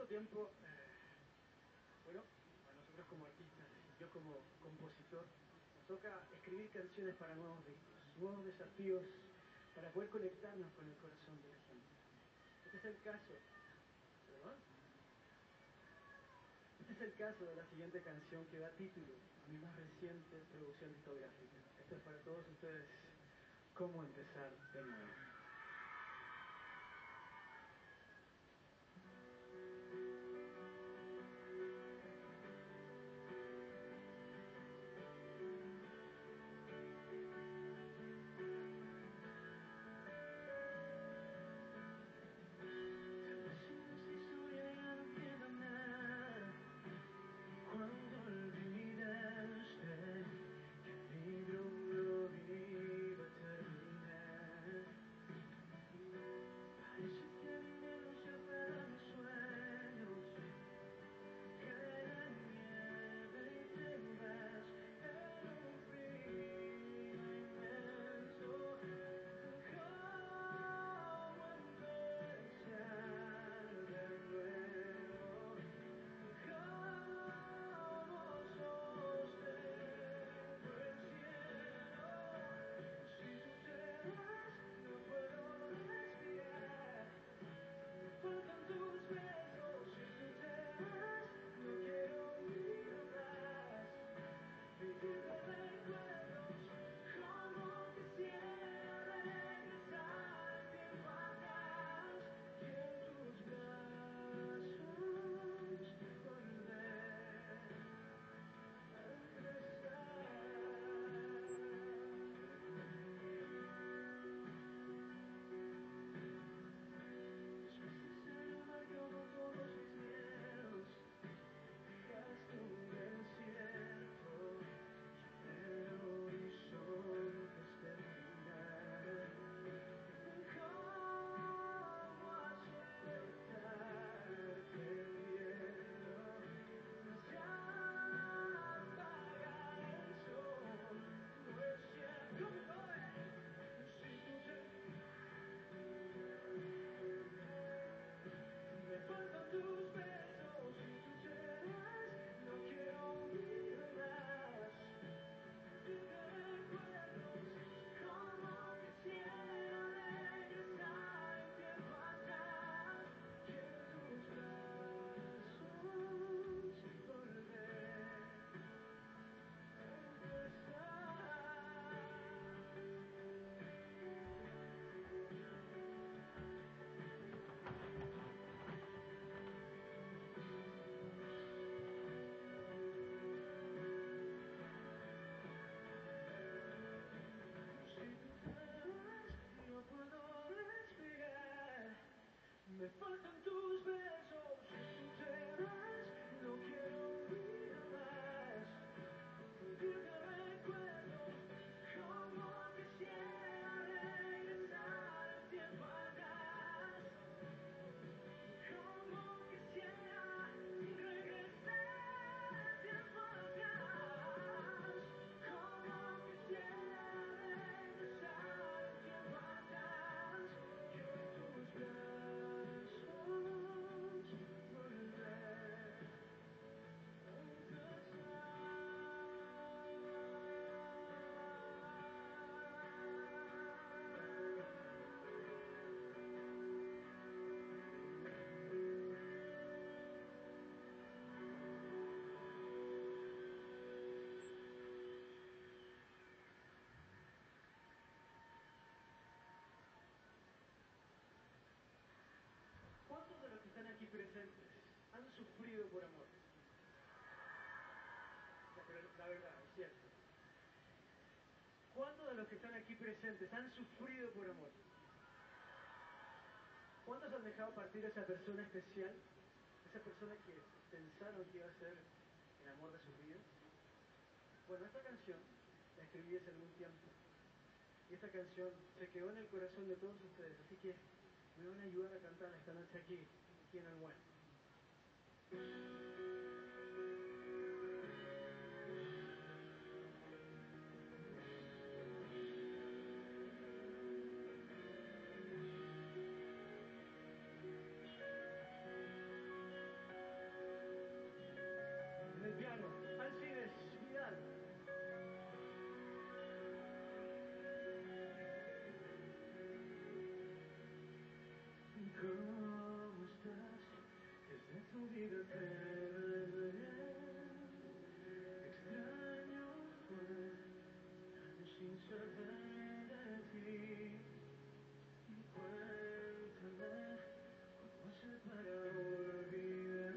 ¿Cuánto tiempo, bueno, a nosotros como artistas, yo como compositor, nos toca escribir canciones para nuevos discos, nuevos desafíos, para poder conectarnos con el corazón de la gente? Este es el caso, ¿verdad? Este es el caso de la siguiente canción que da título a mi más reciente producción discográfica. Esto es para todos ustedes, cómo empezar de nuevo. Cuando olvidaste que el libro lo iba a terminar, parece que el dinero se aferra a mis sueños, cae la nieve y te vas en un frío inmenso. ¿Cómo empezar de nuevo? ¿Cómo sostengo el cielo? Si tú te vas, no puedo respirar. Me faltan tus besos. Si tú te vas, no quiero ir más. Vivir de recuerdos, como quisiera regresar el tiempo atrás y en tus brazos volver a empezar. Después de ser el mar que ahogó todos mis miedos, dejaste un desierto y el horizonte terminar. ¿Cómo aceptarte el hielo? Se apaga el sol, no es cierto. Si tú te me faltan tus besos. Si tú te vas, no quiero ir más. Vivir de recuerdos, como quisiera regresar el tiempo atrás y en tus brazos volver a empezar. Si tú te vas, no puedo respirar. Me faltan tus besos. Si tú te vas, no quiero ir más. Vivir de recuerdos, como quisiera regresar el tiempo atrás. Como quisiera regresar el tiempo atrás. Como quisiera regresar el tiempo atrás. Y en tus brazos volver a ¿Cuántos de los que están aquí presentes han sufrido por amor? Ya, pero la verdad, es cierto. ¿Cuántos de los que están aquí presentes han sufrido por amor? ¿Cuántos han dejado partir a esa persona especial? Esa persona que pensaron que iba a ser el amor de sus vidas. Bueno, esta canción la escribí hace algún tiempo. Y esta canción se quedó en el corazón de todos ustedes. Así que me van a ayudar a cantar esta noche aquí en el Bueno. Cuéntame cómo hacer para olvidar.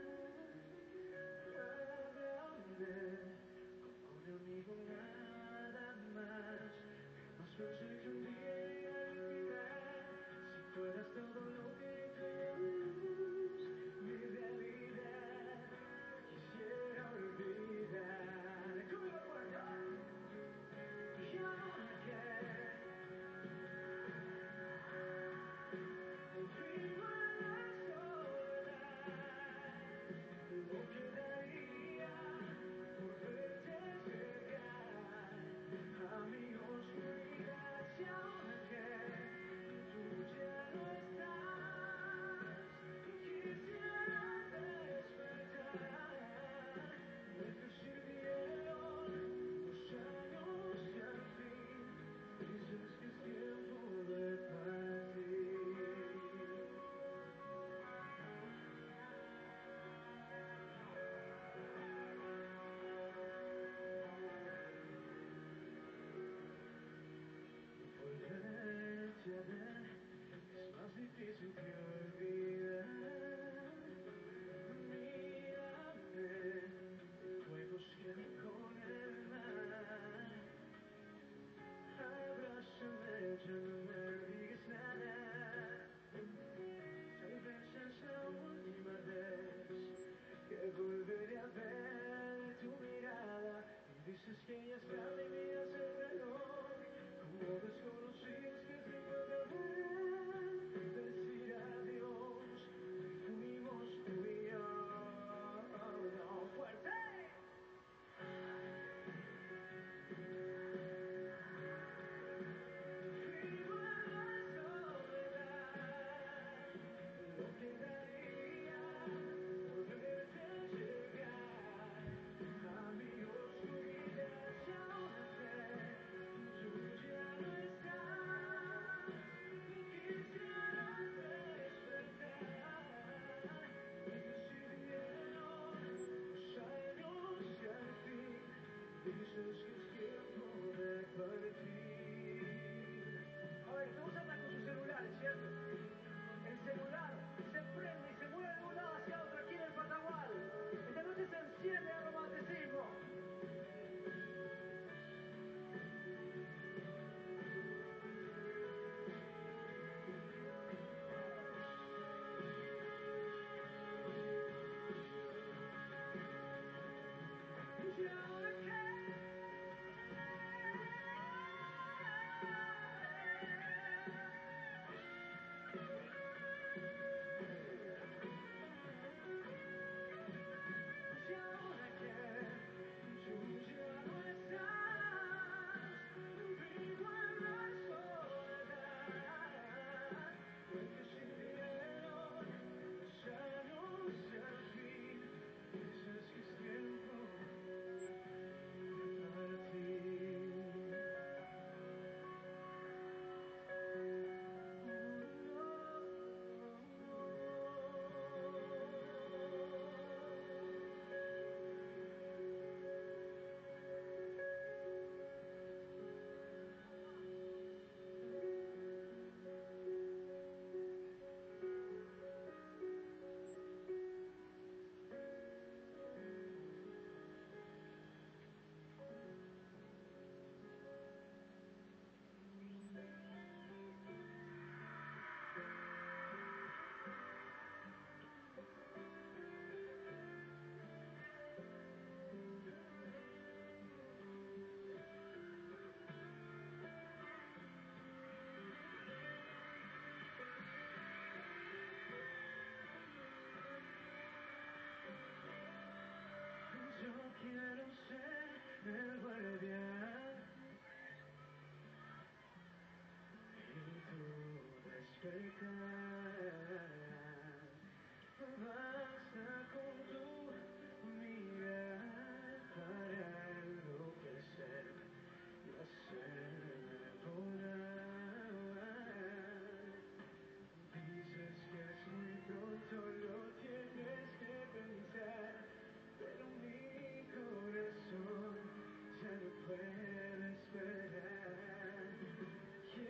Háblame como un amigo nada más. Más pensé que un día llegaría al final. Si fueras todo lo que creemos, mi realidad quisiera olvidar. ¿Cómo lo puedo? Y ahora que vivo en la soledad, lo que daría por verte llegar a mi oscuridad. Y ahora que tú ya no estás, quisiera despertar. ¿De qué sirvieron los años y al fin dices que es tiempo de partir? Volverte a ver es más difícil que olvidar. Mírame, fuegos que con el mar. Abrázame, ya no me digas nada. Tal vez es la última vez que volveré a ver tu mirada. Y dices que ya es tarde y miras el reloj, como desconocidos que se encuentran. Decir adiós, fuimos tú y yo. No, fuerte. Vivo en la soledad, lo que daría por verte llegar a mi oscuridad. Y ahora que tú ya no estás, quisiera despertar. ¿De qué sirvieron los años y al fin dices que es tiempo de partir? A ver, todos andan con sus celulares, ¿cierto? El celular se prende y se mueve de un lado hacia otro aquí en el Patagual. Esta noche se enciende el romanticismo. Y ahora que Y ahora que tú ya no estás, vivo en la soledad. ¿De qué sirvieron los años y al fin dices que es tiempo de partir? Yo quiero ser el guardián y tú despertar. Basta con tu mirar para enloquecer y hacerme volar. Dices que es muy pronto, lo tienes que pensar, pero mi corazón ya no puede esperar.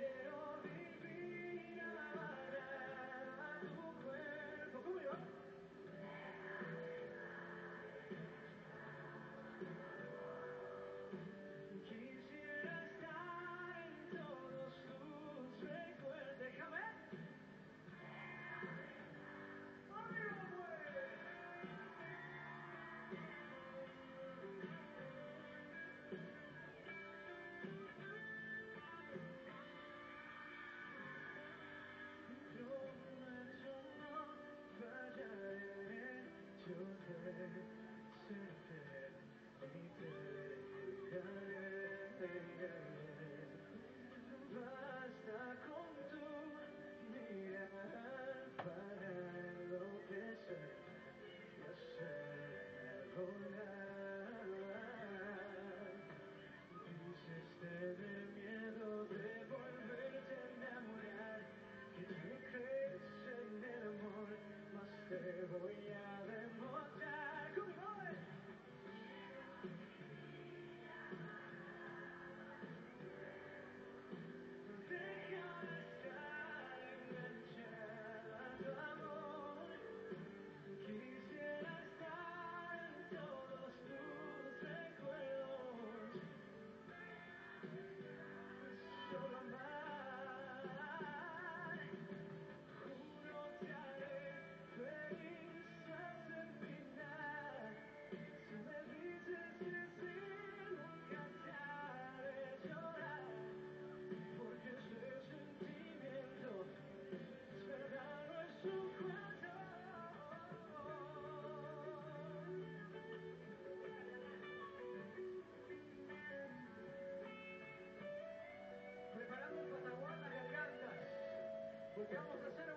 ¿Qué vamos a hacer?